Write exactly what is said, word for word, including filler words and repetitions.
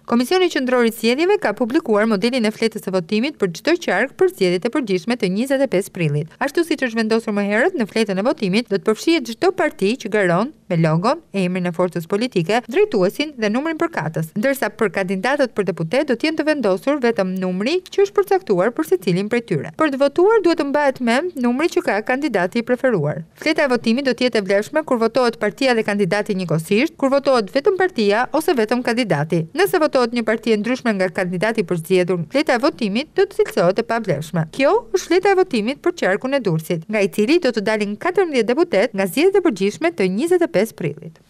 Komisioni Qendror i Zgjedhjeve ka publikuar modelin e fletës së votimit për çdo qark për zgjedhjet e përgjithshme të njëzet e pesë prillit. Ashtu siç është vendosur më herët, në fletën e votimit do të përfshihet çdo parti që garon me logon, emrin e forcës politike, drejtuesin dhe numrin përkatës, ndërsa për kandidatët për deputet do të jenë të vendosur vetëm numri që është përcaktuar për secilin prej tyre. Për të votuar duhet të mbahet mend numri që ka kandidati i preferuar. Fleta e votimit do të jetë e vlefshme kur votohet partia dhe kandidati njëkohësisht, kur votohet vetëm partia ose vetëm kandidati. Nëse votohet një parti e ndryshme nga kandidati i përzgjedhur, fleta e votimit do të cilësohet e pavlefshme. Kjo është fleta e votimit për qarkun e Durrësit, nga i cili do të dalin katërmbëdhjetë deputet nga zgjedhjet e përgjithshme të njëzet e pesë prillit.